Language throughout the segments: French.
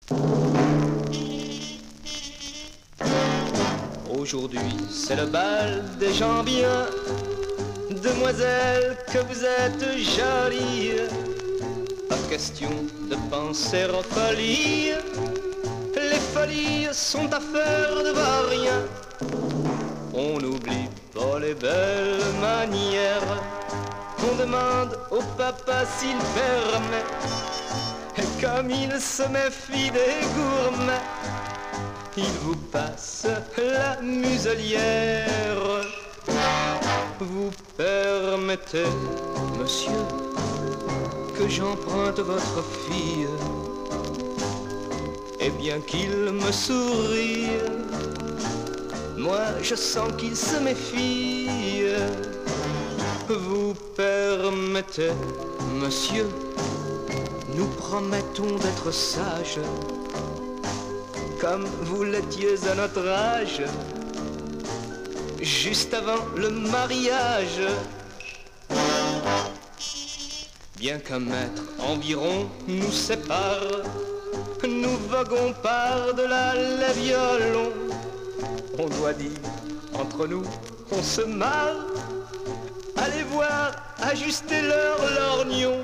Aujourd'hui c'est le bal des gens bien. Demoiselle, que vous êtes jolie. Pas question de penser aux folies. Les folies sont affaires de vauriens. On n'oublie pas les belles manières. On demande au papa s'il permet. Et comme il se méfie des gourmets, il vous passe la muselière. Vous permettez, monsieur, que j'emprunte votre fille? Et bien qu'il me sourie, moi je sens qu'il se méfie. Vous permettez, monsieur, nous promettons d'être sages, comme vous l'étiez à notre âge, juste avant le mariage. Bien qu'un mètre environ nous sépare, nous voguons par-delà les violons. On doit dire, entre nous, on se marre. Allez voir, ajuster leur lorgnon.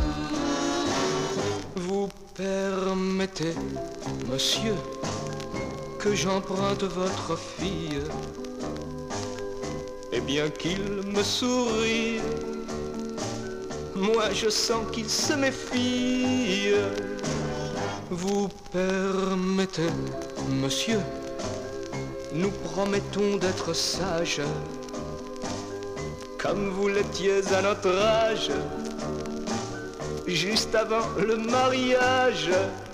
Vous permettez, monsieur, que j'emprunte votre fille? Et bien qu'il me sourie, moi je sens qu'il se méfie. Vous permettez, monsieur, nous promettons d'être sages, comme vous l'étiez à notre âge, juste avant le mariage.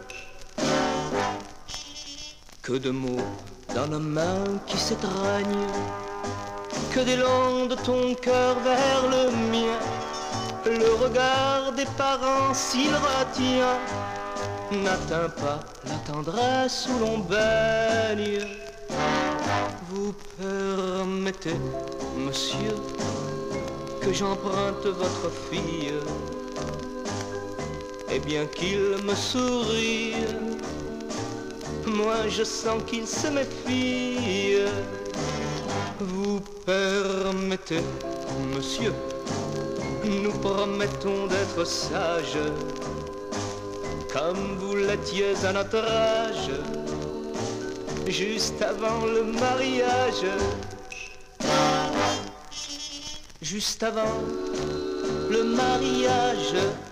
Que de mots dans nos mains qui s'étreignent, que d'élan de ton cœur vers le mien. Le regard des parents, s'il retient, n'atteint pas la tendresse où l'on baigne. Vous permettez, monsieur, que j'emprunte votre fille? Et bien qu'il me sourie, moi je sens qu'il se méfie. Vous permettez, monsieur, nous promettons d'être sages, comme vous l'étiez à notre âge, juste avant le mariage. Juste avant le mariage.